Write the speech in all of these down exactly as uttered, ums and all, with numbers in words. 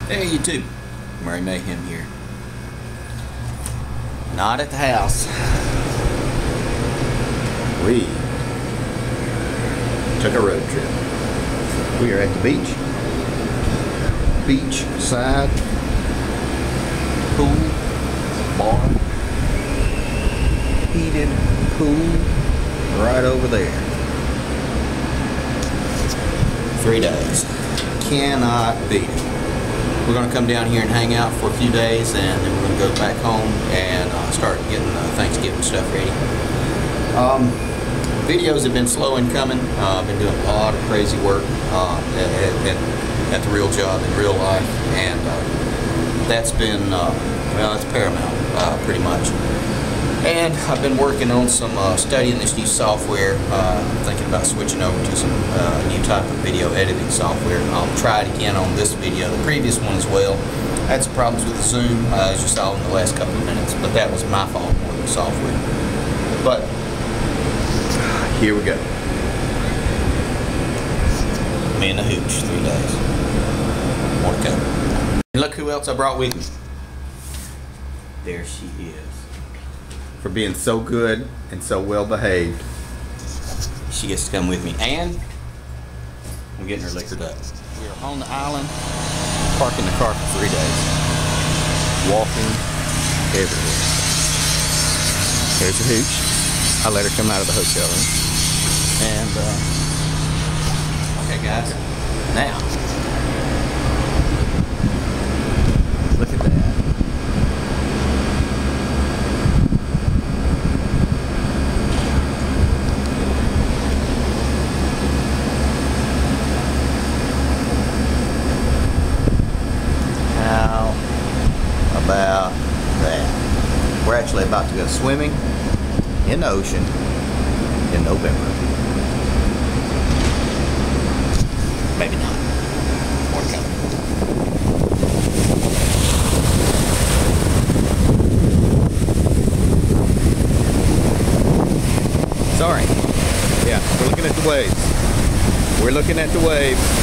Hey YouTube, Murray Mayhem here. Not at the house. We took a road trip. We are at the beach. Beach side pool, bar, heated pool right over there. Three days. Cannot beat it. We're going to come down here and hang out for a few days, and then we're going to go back home and uh, start getting uh, Thanksgiving stuff ready. Um, videos have been slow in coming. Uh, I've been doing a lot of crazy work uh, at, at, at the real job in real life, and uh, that's been, uh, well, that's paramount, uh, pretty much. And I've been working on some, uh, studying this new software. Uh, I'm thinking about switching over to some uh, new type of video editing software. I'll try it again on this video, the previous one as well. I had some problems with the Zoom, uh, as you saw in the last couple of minutes, but that was my fault more than the software. But here we go. Me and the hooch, three days. More to come. And look who else I brought with me. There she is. For being so good and so well behaved. She gets to come with me, and I'm getting her liquored up. We are on the island, parking the car for three days, walking everywhere. There's a hooch. I let her come out of the hotel room. And uh, okay guys, now look at that. About that. We're actually about to go swimming in the ocean in November. Maybe not. More to come. Sorry. Yeah, we're looking at the waves. We're looking at the waves.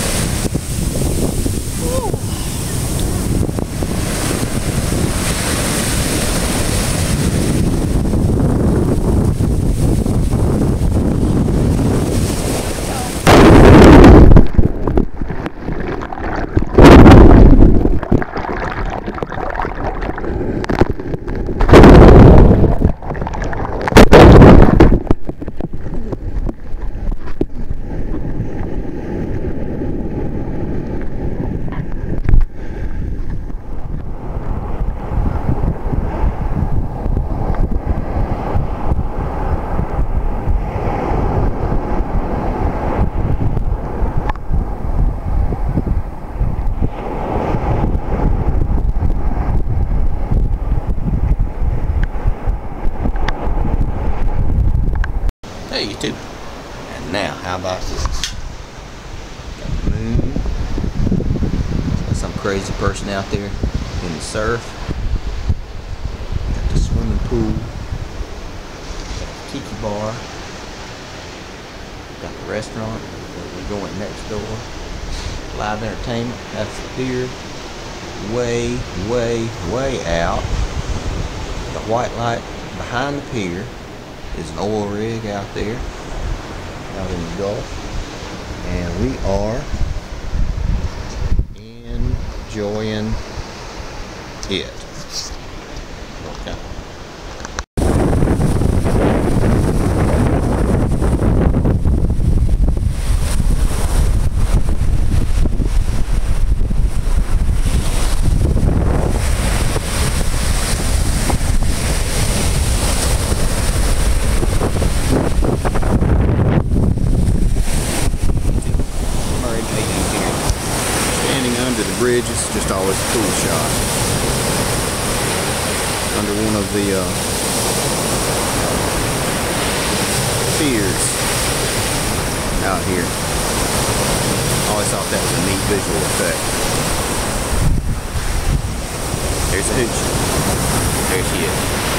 Hey YouTube, and now how about this? Got the moon, got some crazy person out there in the surf, got the swimming pool, got the tiki bar, got the restaurant, we're going next door, live entertainment, that's the pier, way, way, way out, the white light behind the pier. Is an oil rig out there, out in the Gulf, and we are enjoying it. Okay. Bridge is just always a cool shot. Under one of the uh, piers out here. Always thought that was a neat visual effect. There's a hooch. There she is.